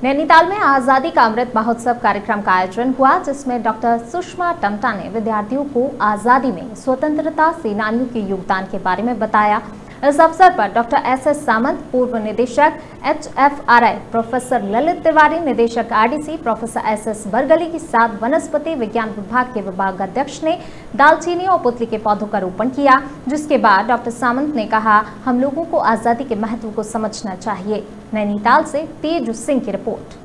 नैनीताल में आजादी का अमृत महोत्सव कार्यक्रम का आयोजन हुआ, जिसमें डॉक्टर सुषमा टमटा ने विद्यार्थियों को आजादी में स्वतंत्रता सेनानियों के योगदान के बारे में बताया। इस अवसर पर डॉक्टर एस सामंत, पूर्व निदेशक HFRI प्रोफेसर ललित तिवारी, निदेशक RDC प्रोफेसर SS बरगली के साथ वनस्पति विज्ञान विभाग के विभाग अध्यक्ष ने दालचीनी और पुतली के पौधों का रोपण किया, जिसके बाद डॉक्टर सामंत ने कहा, हम लोगों को आजादी के महत्व को समझना चाहिए। नैनीताल से तेज सिंह की रिपोर्ट।